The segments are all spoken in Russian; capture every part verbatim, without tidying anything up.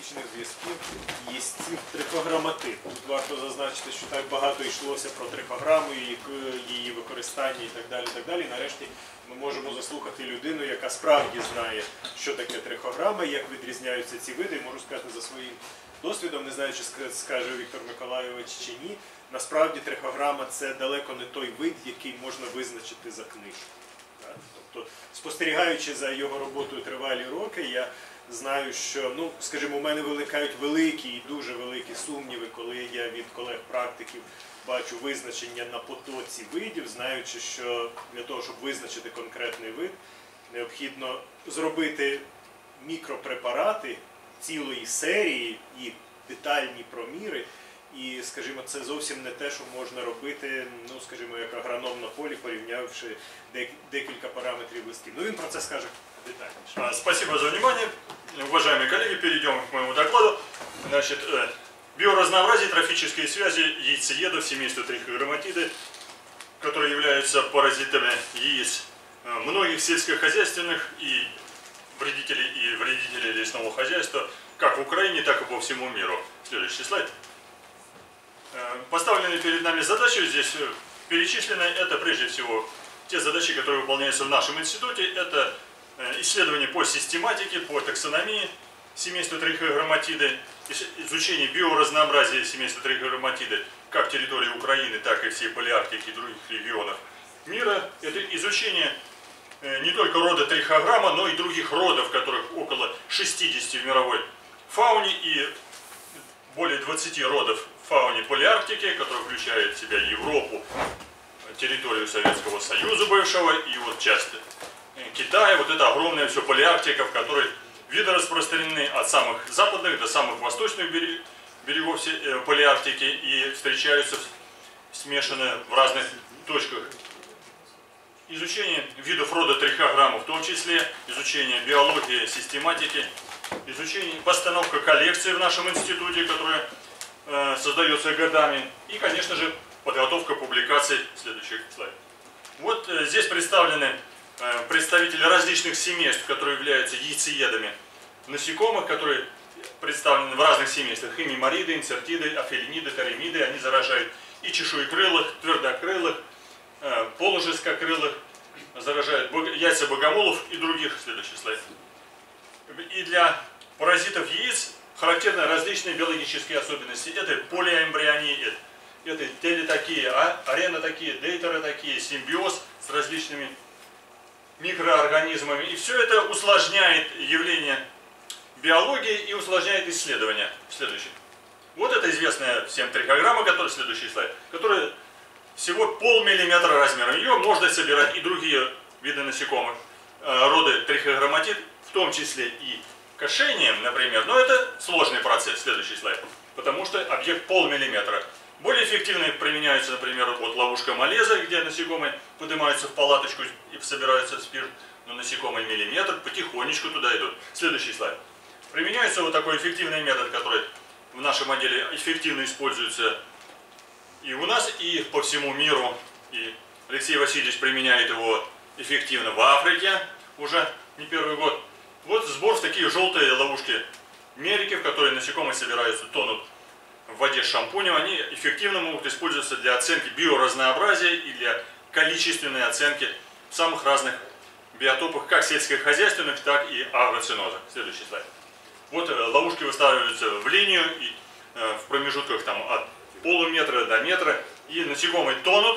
сполучних зв'язків їстів трихограматит. Тут варто зазначити, що так багато йшлося про трихограму, її, її використання і так далі. так далі. Нарешті ми можемо заслухати людину, яка справді знає, що таке трихограма, як відрізняються ці види. І можу сказати за своїм досвідом, не знаю, чи скаже Віктор Миколайович чи ні, насправді трихограма – це далеко не той вид, який можна визначити за книжку. Тобто, спостерігаючи за його роботою тривалі роки, я знаю, що, ну, скажімо, у мене виникають великі і дуже великі сумніви, коли я від колег-практиків бачу визначення на потоці видів, знаючи, що для того, щоб визначити конкретний вид, необхідно зробити мікропрепарати цілої серії і детальні проміри. І, скажімо, це зовсім не те, що можна робити, ну, скажімо, як агроном на полі, порівнявши декілька параметрів листів. Ну, він про це скаже детальніше. Спасибо за внимание. Уважаемые коллеги, перейдем к моему докладу. Значит, биоразнообразие, трофические связи яйцеедов семейства трихограмматиды, которые являются паразитами яиц многих сельскохозяйственных и вредителей, и вредителей лесного хозяйства, как в Украине, так и по всему миру. Следующий слайд. Поставленные перед нами задачи здесь перечислены, это прежде всего те задачи, которые выполняются в нашем институте. Это исследования по систематике, по таксономии семейства трихограмматиды, изучение биоразнообразия семейства трихограмматиды как территории Украины, так и всей Палеарктики и других регионов мира. Это изучение не только рода трихограмма, но и других родов, которых около шестидесяти в мировой фауне и более двадцати родов в фауне Палеарктики, которая включает в себя Европу, территорию Советского Союза бывшего и вот часть Китая. Вот это огромная все Палеарктика, в которой виды распространены от самых западных до самых восточных берегов Палеарктики и встречаются смешанные в разных точках. Изучение видов рода трихограмма, в том числе изучение биологии, систематики, изучение, постановка коллекции в нашем институте, которая э, создается годами, и, конечно же, подготовка публикаций. Следующих слайдов. Вот э, здесь представлены э, представители различных семейств, которые являются яйцеедами насекомых, которые представлены в разных семействах. Химимориды, инсертиды, афелиниды, таремиды. Они заражают и чешуекрылых, твердокрылых, э, полужесткокрылых, заражают яйца богомолов и других. Следующий слайд. И для паразитов яиц характерны различные биологические особенности. Это полиэмбрионии, это телетакия, арена такие, дейтеры такие, симбиоз с различными микроорганизмами. И все это усложняет явление биологии и усложняет исследования. Следующий. Вот это известная всем трихограмма, который, следующий слайд, которая всего полмиллиметра размером. Ее можно собирать и другие виды насекомых, роды трихограмматид, в том числе и кошением, например, но это сложный процесс, следующий слайд, потому что объект полмиллиметра. Более эффективно применяются, например, вот ловушка Малеза, где насекомые поднимаются в палаточку и собираются в спирт, но насекомый миллиметр, потихонечку туда идут. Следующий слайд. Применяется вот такой эффективный метод, который в нашем отделе эффективно используется и у нас, и по всему миру. И Алексей Васильевич применяет его эффективно в Африке уже не первый год. Вот сбор в такие желтые ловушки мерики, в которые насекомые собираются, тонут в воде с шампунем. Они эффективно могут использоваться для оценки биоразнообразия и для количественной оценки в самых разных биотопах, как сельскохозяйственных, так и агроцинозах. Следующий слайд. Вот ловушки выставляются в линию и э, в промежутках там, от полуметра до метра, и насекомые тонут,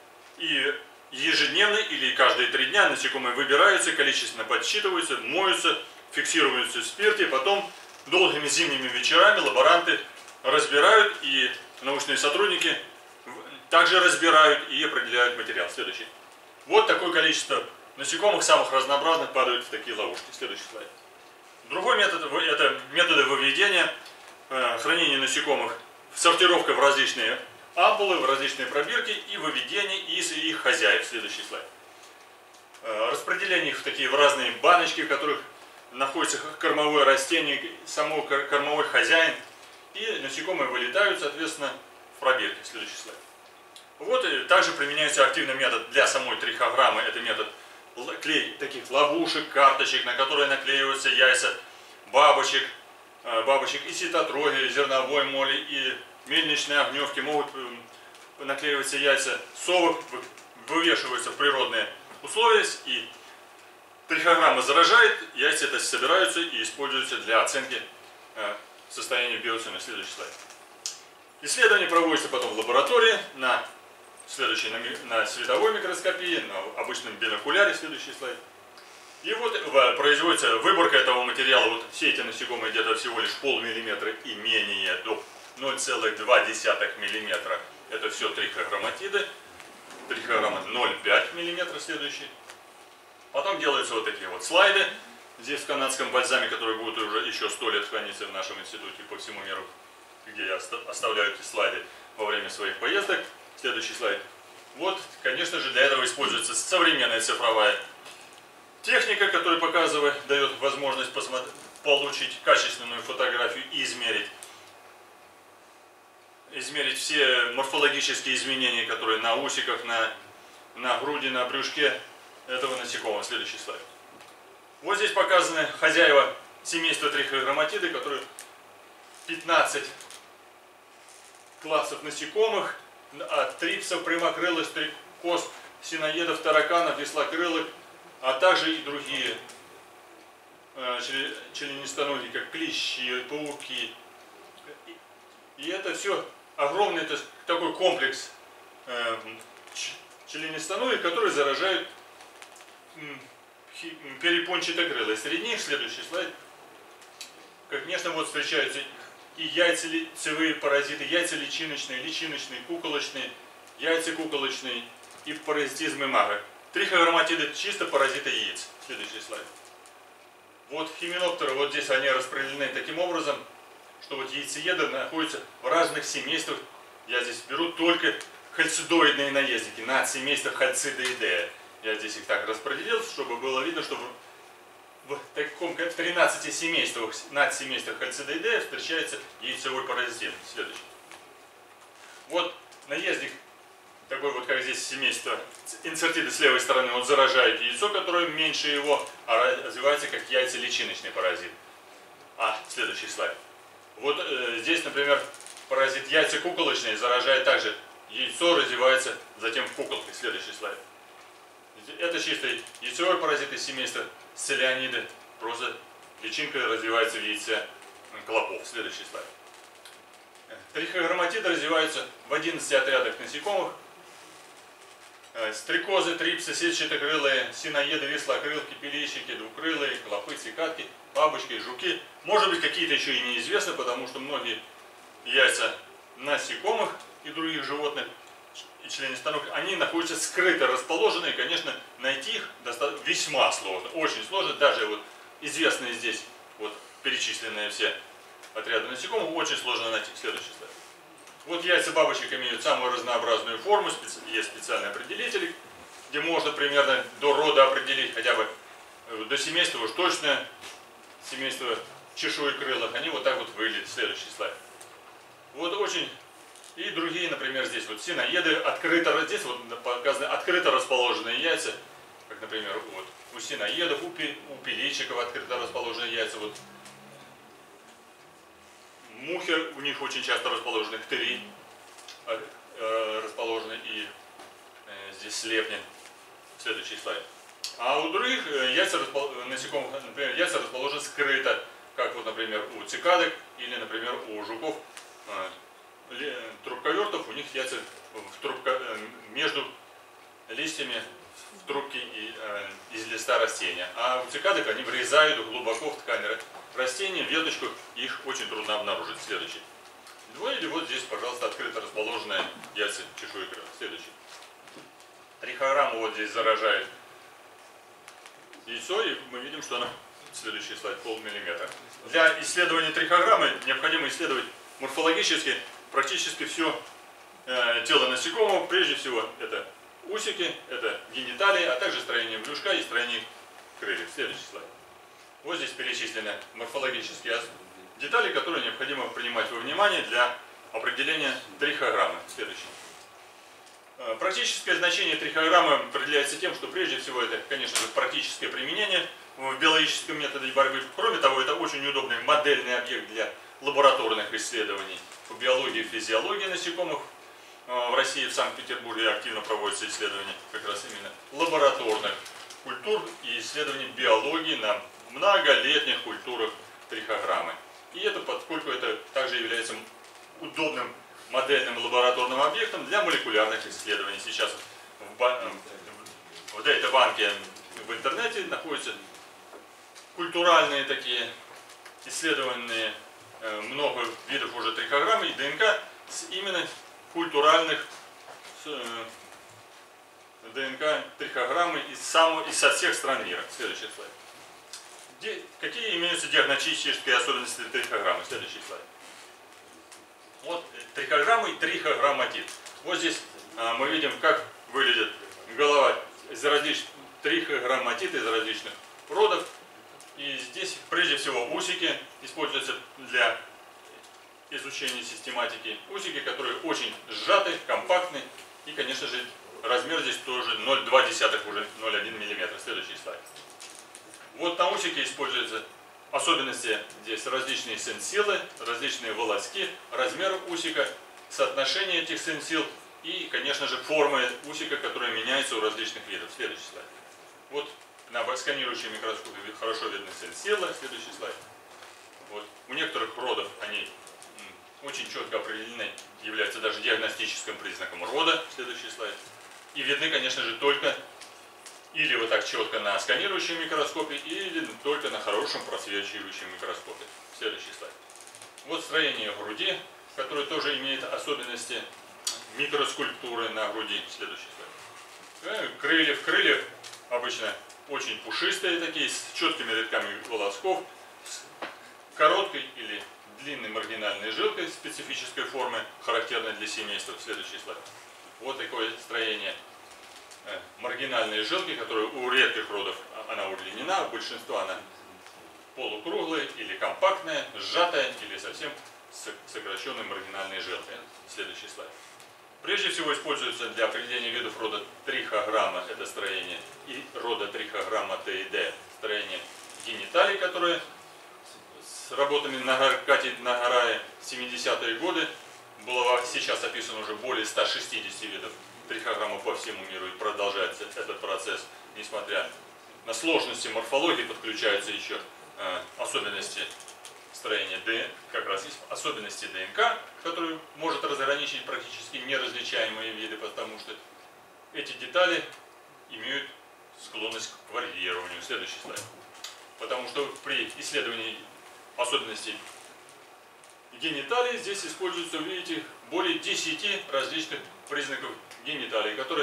и ежедневно или каждые три дня насекомые выбираются, количественно подсчитываются, моются, фиксируются в спирте, потом долгими зимними вечерами лаборанты разбирают, и научные сотрудники также разбирают и определяют материал. Следующий. Вот такое количество насекомых, самых разнообразных, падают в такие ловушки. Следующий слайд. Другой метод – это методы выведения, хранения насекомых, сортировка в различные ампулы, в различные пробирки и выведение из их хозяев. Следующий слайд. Распределение их в такие в разные баночки, в которых находится кормовое растение, само кормовой хозяин. И насекомые вылетают, соответственно, в пробирке. Следующий слайд. Вот и также применяется активный метод для самой трихограммы. Это метод клей таких ловушек, карточек, на которые наклеиваются яйца бабочек, бабочек и ситотроги, и зерновой моли, и мельничные огневки. Могут наклеиваться яйца совок, вывешиваются в природные условия, и трихограмма заражает, яйца это собираются и используются для оценки состояния биоцены. Следующий слайд. Исследование проводится потом в лаборатории на, следующий, на, на световой микроскопии, на обычном бинокуляре. Следующий слайд. И вот производится выборка этого материала. Вот все эти насекомые где-то всего лишь полмиллиметра и менее до ноль целых два десятых миллиметра. Это все трихограмматиды. Трихограмма ноль целых пять миллиметра следующий. Потом делаются вот такие вот слайды. Здесь в канадском бальзаме, который будет уже еще сто лет храниться в нашем институте по всему миру, где я оставляю эти слайды во время своих поездок. Следующий слайд. Вот, конечно же, для этого используется современная цифровая техника, которая показывает, дает возможность посмотреть, получить качественную фотографию и измерить, измерить все морфологические изменения, которые на усиках, на, на груди, на брюшке этого насекомого. Следующий слайд. Вот здесь показаны хозяева семейства трихограмматиды, которые пятнадцать классов насекомых, от трипсов, прямокрылых, стрекоз, синоедов, тараканов, веслокрылых, а также и другие э, членистоногие, как клещи, пауки. И это все огромный это такой комплекс э, членистоногих, которые заражают э, перепончатокрылые. Среди них, следующий слайд, как конечно, вот встречаются и яйцелицевые паразиты, яйцеличиночные, личиночные, куколочные, яйцекуколочные и паразитизм имага. Трихограмматиды чисто паразиты яиц. Следующий слайд. Вот хименоптеры, вот здесь они распределены таким образом, что вот яйцееды находятся в разных семействах. Я здесь беру только хальцидоидные наездники, надсемейство Хальцидоидея. Я здесь их так распределил, чтобы было видно, что в таком в тринадцати семействах, надсемействах Хальцидоидея встречается яйцевой паразитизм. Следующий. Вот наездник, такой вот как здесь семейство инцертиды с левой стороны, он заражает яйцо, которое меньше его, а развивается как яйцеличиночный паразит. А, следующий слайд. Вот э, здесь, например, паразит яйцекуколочный заражает также яйцо, развивается затем в куколке. Следующий слайд. Это чисто яйцевой паразит из семейства Целиониды. Просто личинка развивается в яйце клопов. Следующий слайд. Трихограмматиды развиваются в одиннадцати отрядах насекомых. Стрекозы, трипсы, сетчатокрылые, синоеды, веслокрылки, пилищики, двукрылые, клопы, цикадки, бабочки, жуки. Может быть, какие-то еще и неизвестны, потому что многие яйца насекомых и других животных и членистоногих, они находятся скрыто расположены, и, конечно, найти их весьма сложно, очень сложно. Даже вот известные здесь вот перечисленные все отряды насекомых очень сложно найти. Следующий слайд. Вот яйца бабочек имеют самую разнообразную форму, есть специальные определители, где можно примерно до рода определить, хотя бы до семейства уж точно, семейство чешуекрылых, они вот так вот выглядят. Следующий слайд. Вот очень, и другие, например, здесь вот синоеды, открыто, здесь вот показаны открыто расположенные яйца, как, например, вот у синоедов, у, пи, у пиличиков открыто расположенные яйца, вот. Мухи, у них очень часто расположены ктыри, э, расположены и э, здесь слепни. Следующий слайд. А у других э, яйца распол... насекомых, например, яйца расположены скрыто, как вот, например, у цикадок или, например, у жуков, э, трубковертов, у них яйца в трубка... э, между листьями в трубке и, э, из листа растения. А у цикадок они врезают глубоко в ткань растения, в веточку, их очень трудно обнаружить. Следующий. Ну или вот здесь, пожалуйста, открыто расположенные яйца чешуекрылых. Следующий. Трихограмма вот здесь заражает яйцо, и мы видим, что она, следующий слайд, полмиллиметра. Для исследования трихограммы необходимо исследовать морфологически практически все э, тело насекомого. Прежде всего это усики, это гениталии, а также строение брюшка и строение крыльев. Следующий слайд. Вот здесь перечислены морфологические детали, которые необходимо принимать во внимание для определения трихограммы. Следующий. Практическое значение трихограммы определяется тем, что прежде всего это, конечно же, практическое применение в биологическом методе борьбы. Кроме того, это очень удобный модельный объект для лабораторных исследований по биологии и физиологии насекомых. В России, в Санкт-Петербурге активно проводятся исследования как раз именно лабораторных культур и исследований биологии на многолетних культурах трихограммы. И это, поскольку это также является удобным модельным лабораторным объектом для молекулярных исследований. Сейчас в, ба в этой банке в интернете находятся культуральные такие исследованные, много видов уже трихограммы и ДНК с именно культуральных э, ДНК трихограммы из, само, из со всех стран мира. Следующий слайд. Ди, какие имеются диагностические особенности трихограммы? Следующий слайд. Вот трихограммы и трихограмматит. Вот здесь а, мы видим, как выглядит голова из различных трихограмматит из различных родов. И здесь прежде всего усики используются для изучения систематики. Усики, которые очень сжаты, компактны. И, конечно же, размер здесь тоже ноль целых две десятых, уже ноль целых одна миллиметра. Следующий слайд. Вот на усике используются особенности здесь различные сенсилы, различные волоски, размер усика, соотношение этих сенсил и, конечно же, формы усика, которые меняются у различных видов. Следующий слайд. Вот на сканирующем микроскопе хорошо видны сенсилы. Следующий слайд. Вот. У некоторых родов они очень четко определены, являются даже диагностическим признаком рода. Следующий слайд. И видны, конечно же, только или вот так четко на сканирующем микроскопе, или только на хорошем просвечивающем микроскопе. Следующий слайд. Вот строение груди, которое тоже имеет особенности микроскульптуры на груди. Следующий слайд. Крыльев. Крылья обычно очень пушистые такие, с четкими рядками волосков, с короткой или длинной маргинальной жилкой специфической формы, характерной для семейства. Следующий слайд. Вот такое строение маргинальной жилки, которая у редких родов она удлинена, у большинства она полукруглая или компактная, сжатая или совсем сокращенной маргинальной жилкой. Следующий слайд. Прежде всего используется для определения видов рода трихограмма, это строение, и рода трихограмма Т и Д, строение гениталий, которые с работами Кати Нагарая в семидесятые годы было сейчас описано уже более ста шестидесяти видов трихограммы по всему миру, и продолжается этот процесс, несмотря на сложности морфологии, подключаются еще э, особенности строения ДНК, как раз есть особенности ДНК, которые может разграничить практически неразличаемые виды, потому что эти детали имеют склонность к варьированию. Следующий слайд. Потому что при исследовании особенностей гениталий здесь используется, видите, более десяти различных признаков гениталий, которые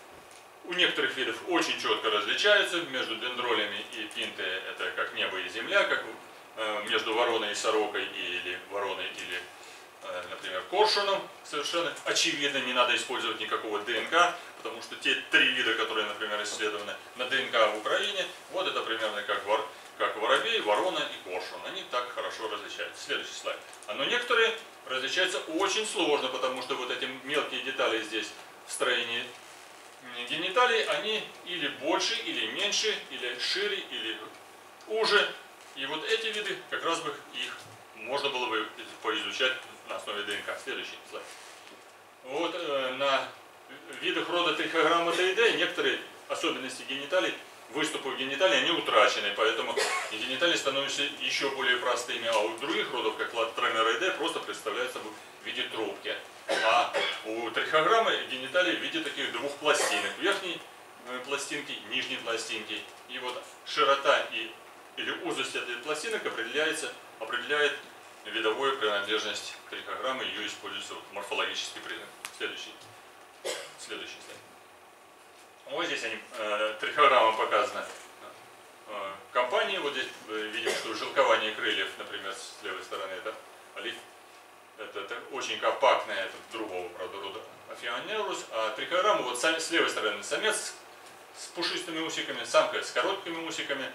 у некоторых видов очень четко различаются между дендролями и пинты, это как небо и земля, как э, между вороной и сорокой, или вороной или, э, например, коршуном. Совершенно очевидно, не надо использовать никакого ДНК, потому что те три вида, которые, например, исследованы на ДНК в Украине, вот это примерно как, вор, как воробей, ворона и коршун. Они так хорошо различаются. Следующий слайд. Но некоторые различаются очень сложно, потому что вот эти мелкие детали здесь в строении гениталий, они или больше, или меньше, или шире, или уже. И вот эти виды, как раз бы их можно было бы поизучать на основе ДНК. Следующий слайд. Вот э, на видах рода трихограмма Т и Д некоторые особенности гениталий, выступы гениталий, они утрачены, поэтому гениталии становятся еще более простыми, а у других родов, как латромера и Д, просто представляют собой в виде трубки. А у трихограммы гениталии в виде таких двух пластинок, верхней пластинки, нижней пластинки. И вот широта и, или узость этой пластинок определяется, определяет видовую принадлежность трихограммы, ее используется вот морфологический признак. Следующий. Следующий слайд. Вот здесь они, э, трихограмма показана э, компании. Вот здесь э, видим, что жилкование крыльев, например, с левой стороны, это олив. Это, это очень компактная, это другого, правда, рода Афионерус. А трихограмма вот сам, с левой стороны самец с пушистыми усиками, самка с короткими усиками.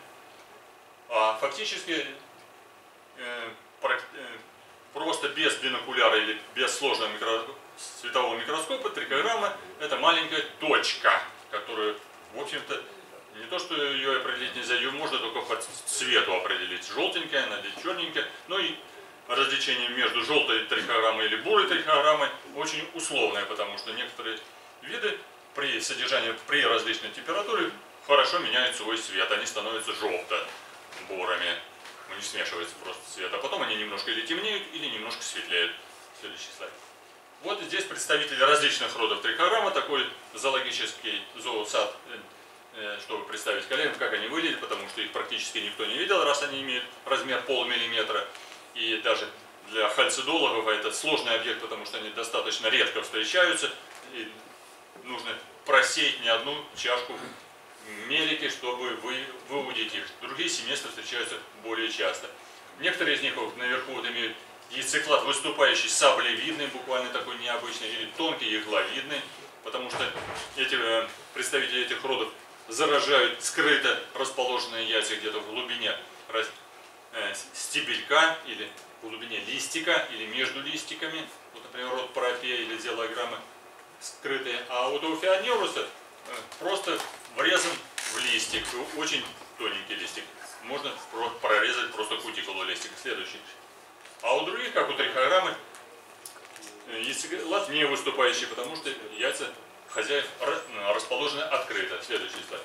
А фактически э, про, э, просто без бинокуляра или без сложного микро, светового микроскопа трихограмма это маленькая точка, которую, в общем-то, не то, что ее определить нельзя, ее можно только по цвету определить. Желтенькая она или черненькая, но и различение между желтой трихограммой или бурой трихограммой очень условное, потому что некоторые виды при содержании при различной температуре хорошо меняют свой цвет, они становятся желто-бурыми, ну, не смешивается просто цвет, а потом они немножко или темнеют, или немножко светлеют. Следующий слайд. Вот здесь представители различных родов трихограммы, такой зоологический зоосад, чтобы представить коллегам, как они выглядят, потому что их практически никто не видел, раз они имеют размер полмиллиметра. И даже для хальцидологов это сложный объект, потому что они достаточно редко встречаются. И нужно просеять не одну чашку мелики, чтобы вы, выудить их. Другие семейства встречаются более часто. Некоторые из них вот наверху вот имеют яйцеклад, выступающий саблевидный, буквально такой необычный, или тонкий игловидный, потому что эти представители этих родов заражают скрыто расположенные яйца где-то в глубине стебелька или в глубине листика или между листиками, вот, например, род парапия или зелограммы скрытые, а вот у феонеруса просто врезан в листик, очень тоненький листик, можно прорезать просто кутикулу листика. Следующий. А у других, как у трихограммы, яйцеклад не выступающий, потому что яйца хозяев расположены открыто. Следующий слайд.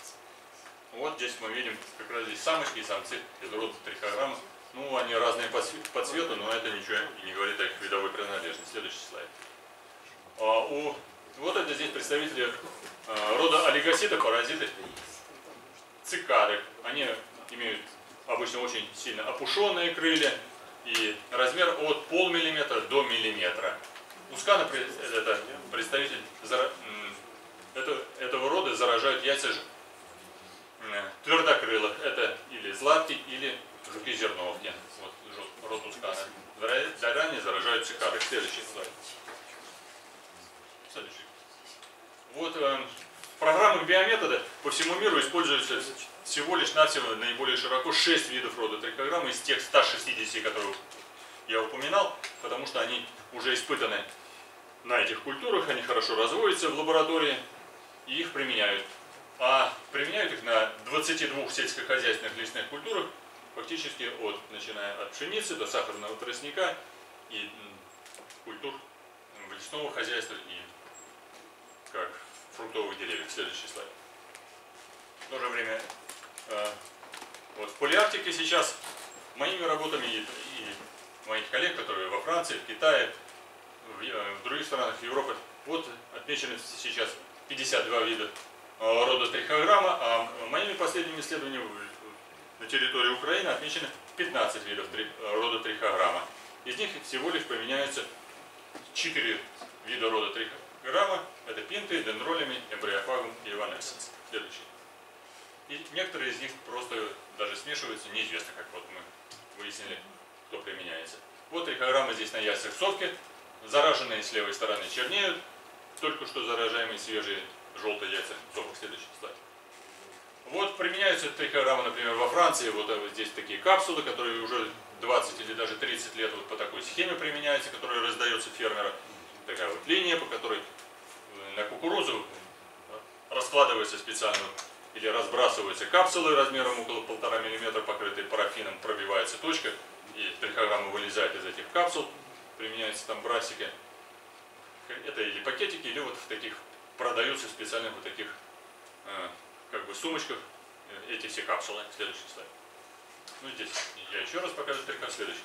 Вот здесь мы видим как раз здесь самочки и самцы из рода трихограммы. Ну, они разные по цвету, но это ничего и не говорит о их видовой принадлежности. Следующий слайд. А у, вот это здесь представители а, рода олигоситы, паразиты, цикады. Они имеют обычно очень сильно опушенные крылья и размер от полмиллиметра до миллиметра. Ускана это представитель это, этого рода заражают яйца твердокрылых. Это или златки, или жуки-зерновки. Вот род ускана. Заранее заражают цикады. Следующий слайд. Следующий. Вот э, в программах биометода по всему миру используется всего лишь навсего наиболее широко шесть видов рода трихограммы из тех ста шестидесяти, которые я упоминал, потому что они уже испытаны на этих культурах, они хорошо разводятся в лаборатории и их применяют. А применяют их на двадцати двух сельскохозяйственных лесных культурах, фактически от, начиная от пшеницы до сахарного тростника и культур лесного хозяйства и как фруктовых деревьев. Следующий слайд. В то же время э, вот в Полиарктике сейчас моими работами и, и моих коллег, которые во Франции, в Китае, в, в других странах Европы, вот отмечены сейчас пятьдесят два вида рода трихограмма, а моими последними исследованиями на территории Украины отмечено пятнадцать видов три, рода трихограмма. Из них всего лишь применяются четыре вида рода трихограмма. Это пинты, дендролеми, эмбриофагум и эванесценс. Следующий. И некоторые из них просто даже смешиваются, неизвестно, как вот мы выяснили, кто применяется. Вот трихограмма здесь на яйцах совки. Зараженные с левой стороны чернеют. Только что заражаемые свежие желтые яйца совок. Следующий слайд. Вот применяются трихограммы, например, во Франции. Вот здесь такие капсулы, которые уже двадцать или даже тридцать лет вот по такой схеме применяются, которая раздается фермера. Такая вот линия, по которой на кукурузу раскладывается специально или разбрасываются капсулы размером около полтора миллиметра, покрытые парафином, пробивается точка, и трихограмма вылезает из этих капсул, применяются там брасики. Это или пакетики, или вот в таких, продаются в специальных вот таких э, как бы сумочках эти все капсулы. Следующий слайд. Ну здесь я еще раз покажу трихограмму. Следующий.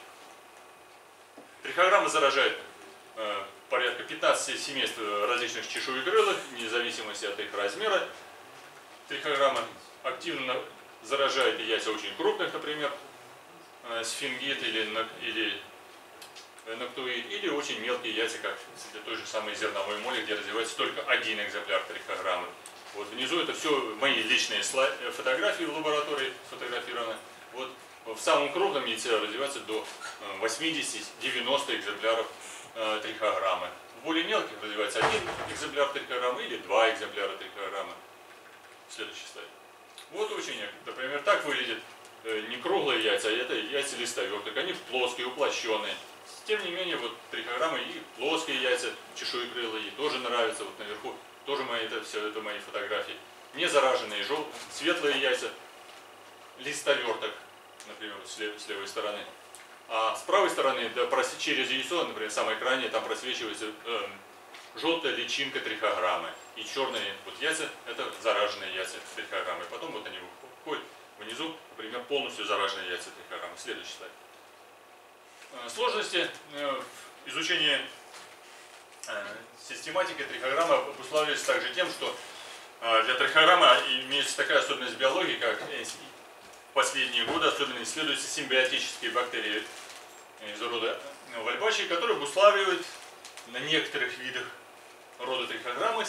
Трихограмма заражает э, порядка пятнадцати семейств различных чешуекрылых, вне зависимости от их размера. Трихограмма активно заражает и яйца очень крупных, например, э, сфингит или, или ноктуид, или очень мелкие яйца, как для той же самой зерновой моли, где развивается только один экземпляр трихограммы. Вот внизу это все мои личные слайд, фотографии в лаборатории сфотографированы. Вот в самом крупном яйце развивается до восьмидесяти-девяноста экземпляров э, трихограммы. В более мелких развивается один экземпляр трихограммы или два экземпляра трихограммы. Следующий слайд. Вот очень, например, так выглядят э, не круглые яйца, а это яйца листоверток. Они плоские, уплощенные, тем не менее, вот трихограммы и плоские яйца, чешуекрылые, тоже нравятся. Вот наверху тоже мои, это все это мои фотографии. Не зараженные, жел... светлые яйца, листоверток, например, с, лев... с левой стороны. А с правой стороны, да, прос... через яйцо, например, самое крайнее, там просвечивается э, желтая личинка трихограммы. И черные вот яйца, это зараженные яйца трихограммы. Потом вот они выходят внизу, например, полностью зараженные яйца трихограммы. Следующий слайд. Сложности изучения систематики трихограммы обуславливаются также тем, что для трихограммы имеется такая особенность биологии, как в последние годы особенно исследуются симбиотические бактерии из рода вальбачи, которые обуславливают на некоторых видах рода трихограммы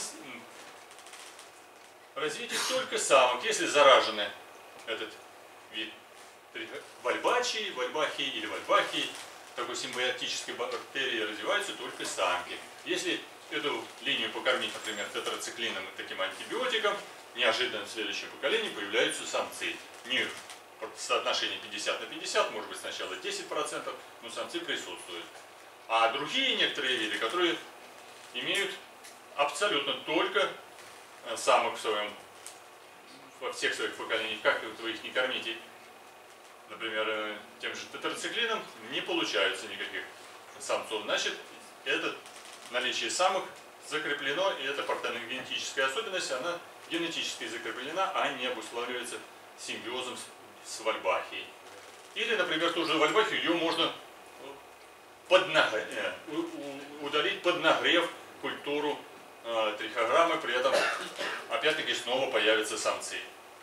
развитие только самок, если заражены этот вид вальбачи, вальбахи или вальбахи, такой симбиотической бактерии развиваются только самки. Если эту линию покормить, например, тетрациклином и таким антибиотиком, неожиданно в следующем поколении появляются самцы. Не в соотношении пятьдесят на пятьдесят, может быть сначала десять процентов, но самцы присутствуют. А другие некоторые виды, которые имеют абсолютно только самок в своем, во всех своих поколениях, как вы их не кормите, например, тем же тетрациклином, не получается никаких самцов. Значит, это наличие самок закреплено, и эта партеногенетическая особенность, она генетически закреплена, а не обуславливается симбиозом с, с вальбахией. Или, например, ту же вальбахию, ее можно поднагреть, удалить, поднагрев культуру э, трихограммы, при этом опять-таки снова появятся самцы.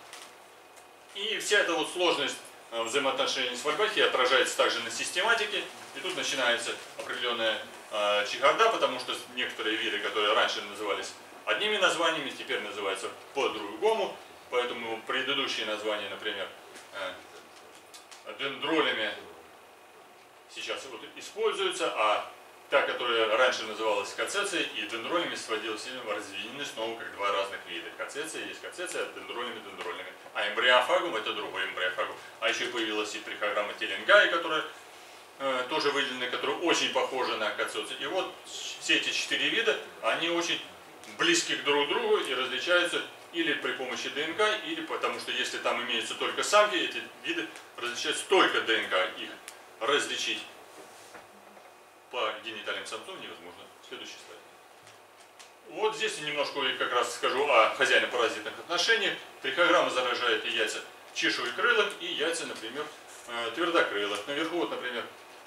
И вся эта вот сложность взаимоотношений с вальбахией отражается также на систематике. И тут начинается определенная э, чехарда, потому что некоторые виды, которые раньше назывались одними названиями, теперь называются по-другому. Поэтому предыдущие названия, например, э, дендролями сейчас вот используются, а та, которая раньше называлась кацецией, и дендролями сводилась, разъединены снова как два разных вида. Кацеция есть кацеция, а дендролями дендролями. А эмбриофагум это другой эмбриофагум. А еще появилась и трихограмма теленгай, которая э, тоже выделена, которая очень похожа на кацецию. И вот все эти четыре вида, они очень близки друг к другу и различаются или при помощи ДНК, или потому что если там имеются только самки, эти виды различаются только ДНК. Их различить по гениталиям самцов невозможно. Следующий слайд. Вот здесь немножко как раз скажу о хозяйно-паразитных отношениях. Трихограмма заражает и яйца чешуекрылых, и яйца, например, твердокрылых. Наверху, вот, например,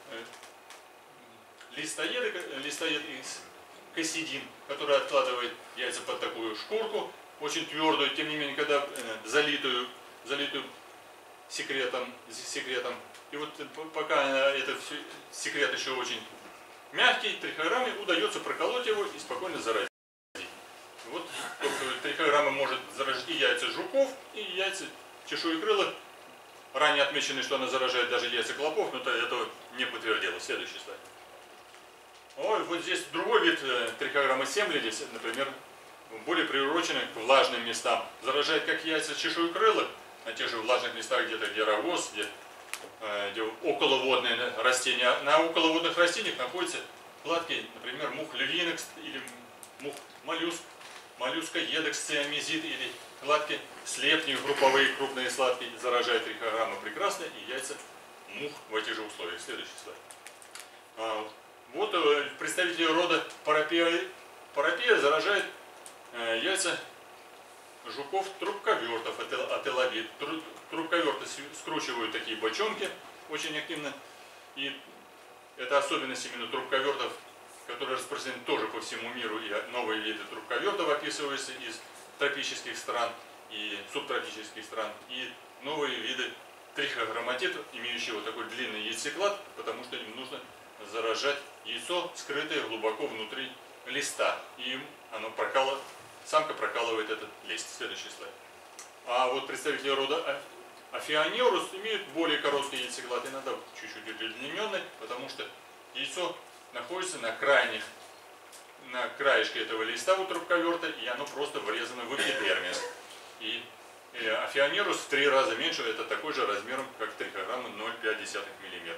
листоеды, листоед из кассидин, который откладывает яйца под такую шкурку, очень твердую, тем не менее, когда залитую, залитую секретом, секретом. И вот пока этот секрет еще очень мягкий, трихограмме удается проколоть его и спокойно заразить. Вот трихограмма может заражить и яйца жуков, и яйца чешуекрылых. Ранее отмечено, что она заражает даже яйца клопов, но этого не подтвердилось. Следующий слайд. Ой, вот здесь другой вид трихограммы семлидис, например, более приуроченный к влажным местам. Заражает как яйца чешуекрылых, на тех же влажных местах, где-то где рогоз, где, где околоводные растения. На околоводных растениях находятся кладки, например, мух львиных или мух моллюск, моллюскоедок, сциамизид или кладки слепней, групповые крупные сладкие. Заражает трихограмма прекрасно и яйца мух в этих же условиях. Следующий слайд. А, вот представители рода парапия, парапия заражает э, яйца жуков трубковертов, ателовид. Трубковерты скручивают такие бочонки очень активно. И это особенность именно трубковертов, которые распространены тоже по всему миру. И новые виды трубковертов описываются из тропических стран и субтропических стран. И новые виды трихограмматитов, имеющие вот такой длинный яйцеклад, потому что им нужно заражать яйцо, скрытое глубоко внутри листа. И оно прокалывает, самка прокалывает этот лист. Следующий слайд. А вот представители рода Афионерус имеют более короткий яйцеклад, иногда чуть-чуть удлиненный, потому что яйцо находится на крайних, на краешке этого листа у трубковерта, и оно просто врезано в эпидермис. И Афионерус в три раза меньше, это такой же размером, как трихограмма ноль целых пять десятых миллиметра. А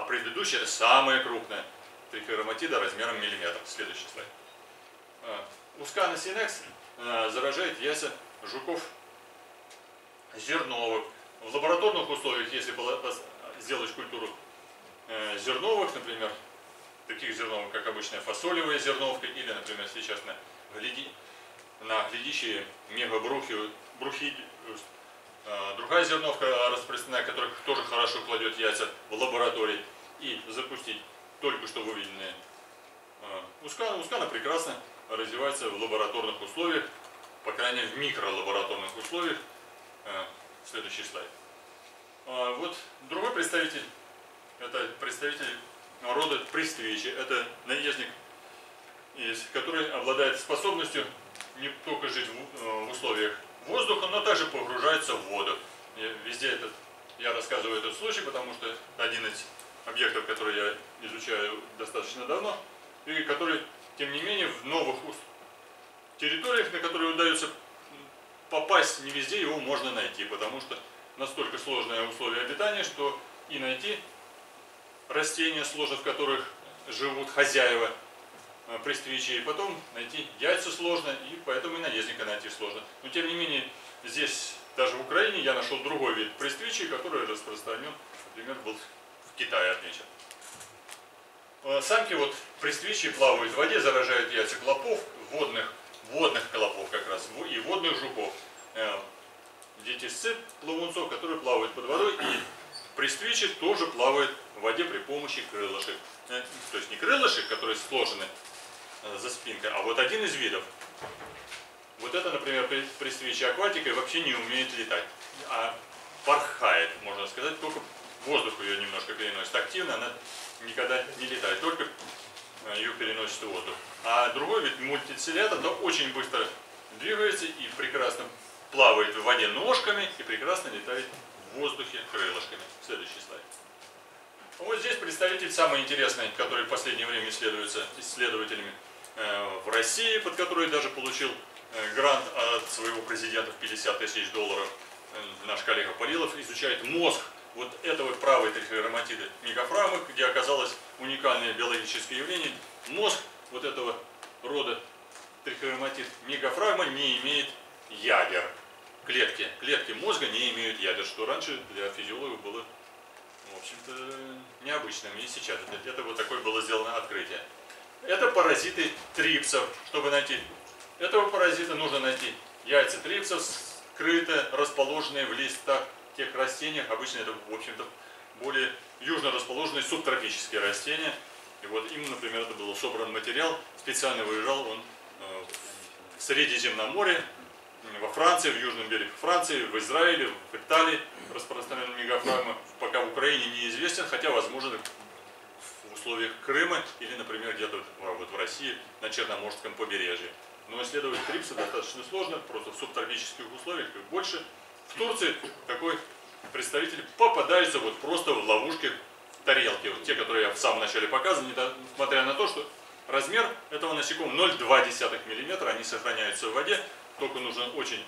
А предыдущая это самая крупная трихограмматида размером миллиметр. Следующий слайд. Ускана синекс заражает яйца жуков зерновых. В лабораторных условиях, если сделать культуру зерновых, например, таких зерновых, как обычная фасолевая зерновка, или, например, сейчас на, гляди, на глядящие мегабрухи, брухи, другая зерновка распространена, которая тоже хорошо кладет яйца в лаборатории, и запустить только что выведенные ускана. Ускана прекрасно развивается в лабораторных условиях, по крайней мере в микролабораторных условиях. Следующий слайд. Вот другой представитель, это представитель рода Пресвичи. Это наездник, который обладает способностью не только жить в условиях воздуха, но также погружается в воду. И везде этот, я рассказываю этот случай, потому что это один из объектов, которые я изучаю достаточно давно, и который, тем не менее, в новых территориях, на которые удается попасть, не везде его можно найти, потому что настолько сложные условия обитания, что и найти растения, сложно в которых живут хозяева пресвичи, и потом найти яйца сложно, и поэтому и наездника найти сложно. Но тем не менее, здесь, даже в Украине, я нашел другой вид пресвичи, который распространен, например, был в Китае отмечен. Самки вот пресвичи плавают в воде, заражают яйца клопов, водных, водных клопов как раз, и водных жуков. Детисцит плавунцов, которые плавают под водой, и пресвичи тоже плавают в воде при помощи крылышек. То есть не крылышек, которые сложены за спинкой, а вот один из видов. Вот это, например, пресвичи акватика вообще не умеет летать, а порхает, можно сказать, только воздух ее немножко переносит. Активно она никогда не летает, только ее переносит в воздух. А другой вид, мультицилята, то очень быстро двигается и прекрасно плавает в воде ножками и прекрасно летает в воздухе крылышками. Следующий слайд. Вот здесь представитель самый интересный, который в последнее время исследуется исследователями э, в России, под который даже получил э, грант от своего президента в пятьдесят тысяч долларов. Э, наш коллега Парилов изучает мозг вот этого правой трихограмматиды мегафрагмы, где оказалось уникальное биологическое явление. Мозг вот этого рода трихограмматид мегафрагма не имеет ядер. Клетки. Клетки мозга не имеют ядер, что раньше для физиологов было, в общем-то, необычным. И сейчас это, это вот такое было сделано открытие. Это паразиты трипсов. Чтобы найти этого паразита, нужно найти яйца трипсов, скрыто расположенные в листах тех растениях. Обычно это, в общем-то, более южно расположенные субтропические растения. И вот им, например, это был собран материал. Специально выезжал он в Средиземном море, во Франции, в южном береге Франции, в Израиле, в Италии распространена мегафрагма, пока в Украине неизвестен, хотя возможно в условиях Крыма или, например, где-то вот в России на Черноморском побережье. Но исследовать трипсы достаточно сложно, просто в субтропических условиях их больше. В Турции такой представитель попадается вот просто в ловушки в тарелке, вот те, которые я в самом начале показывал, несмотря на то, что размер этого насекомого ноль целых две десятых миллиметра, они сохраняются в воде. Только нужно очень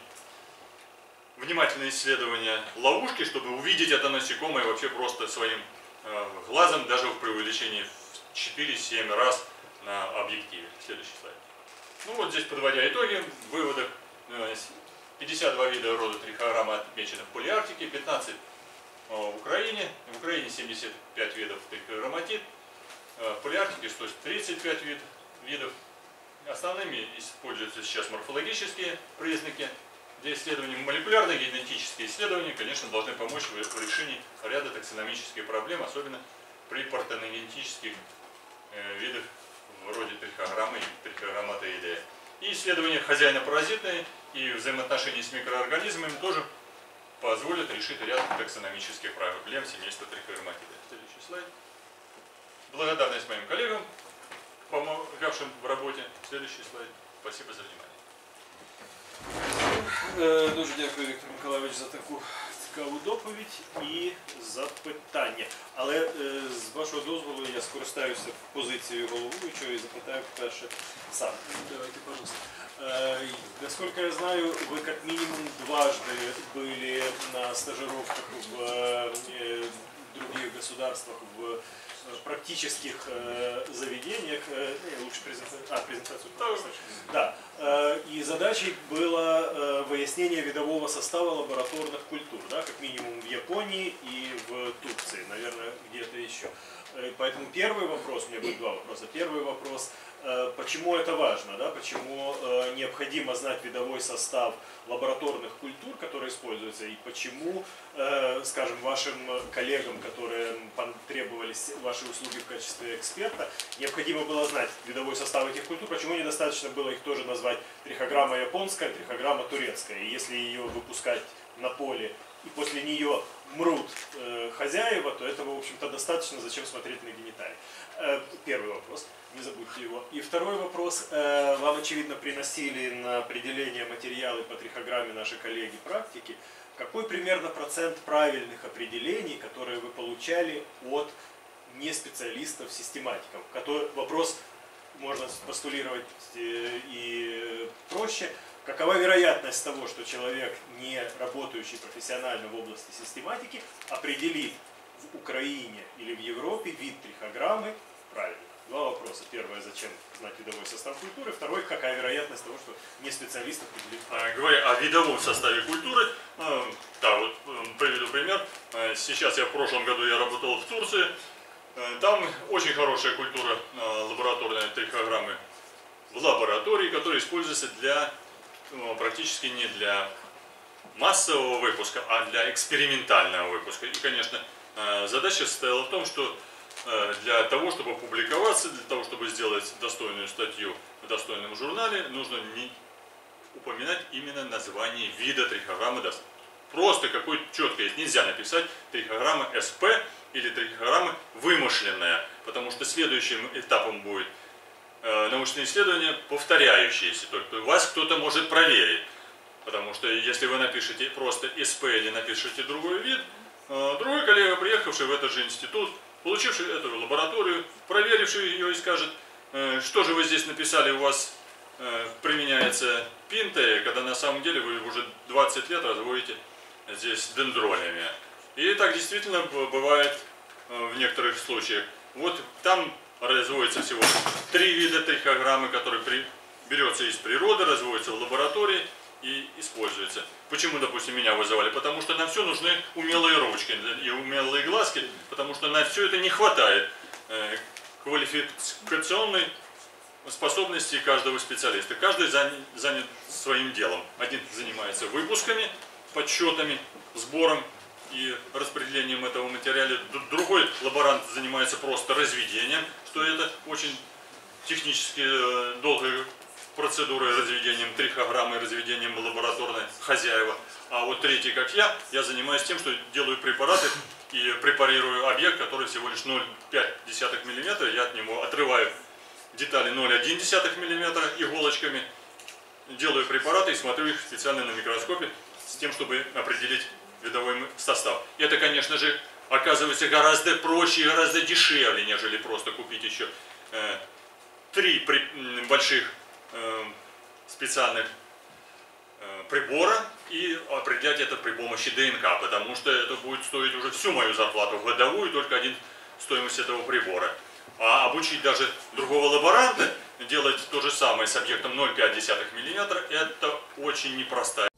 внимательное исследование ловушки, чтобы увидеть это насекомое вообще просто своим э, глазом, даже в преувеличении в четыре-семь раз на объективе. Следующий слайд. Ну вот здесь, подводя итоги, выводов, э, пятьдесят два вида рода трихограмма отмечены в Полиарктике, пятнадцать э, в Украине, в Украине семьдесят пять видов трихограмматид, э, в Полиарктике сто тридцать пять вид, видов. Основными используются сейчас морфологические признаки. Для исследований молекулярные генетические исследования, конечно, должны помочь в решении ряда таксономических проблем, особенно при партеногенетических э, видах вроде трихограммы и трихограмматоидея. И исследования хозяйно-паразитные и взаимоотношения с микроорганизмами тоже позволят решить ряд таксономических проблем семейства трихограмматиды. Следующий слайд. Благодарность моим коллегам, помогавшим в работе. Следующий слайд. Спасибо за внимание. Дуже дякую, Віктор Миколайович, за таку цікаву доповідь і запитання. Але з вашого дозволу я скористаюся позицією головуючого и запитаю перше сам. Давайте, пожалуйста. Насколько я знаю, вы как минимум дважды были на стажировках в в других государствах в практических э, заведениях, э, лучше презентацию, а, презентацию, да, э, и задачей было э, выяснение видового состава лабораторных культур, да, как минимум в Японии и в Турции, наверное, где-то еще. Поэтому первый вопрос, у меня будет два вопроса. Первый вопрос, почему это важно, да? Почему необходимо знать видовой состав лабораторных культур, которые используются, и почему, скажем, вашим коллегам, которые потребовались ваши услуги в качестве эксперта, необходимо было знать видовой состав этих культур, почему недостаточно было их тоже назвать трихограмма японская, трихограмма турецкая, и если ее выпускать на поле, и после нее мрут э, хозяева, то этого, в общем-то, достаточно, зачем смотреть на гениталии. Э, первый вопрос, не забудьте его. И второй вопрос, э, вам, очевидно, приносили на определение материалы по трихограмме наши коллеги практики. Какой примерно процент правильных определений, которые вы получали от неспециалистов-систематиков? Который, вопрос можно постулировать э, и проще. Какова вероятность того, что человек, не работающий профессионально в области систематики, определит в Украине или в Европе вид трихограммы правильно? Два вопроса. Первое, зачем знать видовой состав культуры. Второй, какая вероятность того, что не специалист определит правильно? Говоря о видовом составе культуры, да, вот приведу пример. Сейчас я в прошлом году я работал в Турции. Там очень хорошая культура лабораторной трихограммы в лаборатории, которая используется для практически не для массового выпуска, а для экспериментального выпуска. И, конечно, задача состояла в том, что для того, чтобы публиковаться, для того, чтобы сделать достойную статью в достойном журнале, нужно не упоминать именно название вида трихограммы. Просто какой-то четко есть. Нельзя написать трихограмма СП или трихограмма вымышленная, потому что следующим этапом будет научные исследования повторяющиеся, только вас кто-то может проверить. Потому что если вы напишете просто СП или напишите другой вид, другой коллега, приехавший в этот же институт, получивший эту лабораторию, проверивший ее и скажет, что же вы здесь написали, у вас применяется пинта, когда на самом деле вы уже двадцать лет разводите здесь дендролями. И так действительно бывает в некоторых случаях. Вот там разводится всего три вида трихограммы, которые при, берется из природы, разводится в лаборатории и используется. Почему, допустим, меня вызывали? Потому что на все нужны умелые ручки и умелые глазки, потому что на все это не хватает э, квалификационной способности каждого специалиста. Каждый занят, занят своим делом. Один занимается выпусками, подсчетами, сбором и распределением этого материала. Другой лаборант занимается просто разведением, что это очень технически долгая процедура разведением трихограммы, разведением лабораторной хозяева. А вот третий, как я, я занимаюсь тем, что делаю препараты и препарирую объект, который всего лишь ноль целых пять десятых миллиметра. Я от него отрываю детали ноль целых одна десятая миллиметра иголочками, делаю препараты и смотрю их специально на микроскопе с тем, чтобы определить видовой состав. И это, конечно же, оказывается гораздо проще и гораздо дешевле, нежели просто купить еще э, три при, больших э, специальных э, прибора и определять это при помощи ДНК, потому что это будет стоить уже всю мою зарплату годовую, только один стоимость этого прибора. А обучить даже другого лаборанта делать то же самое с объектом ноль целых пять десятых миллиметра, это очень непростая.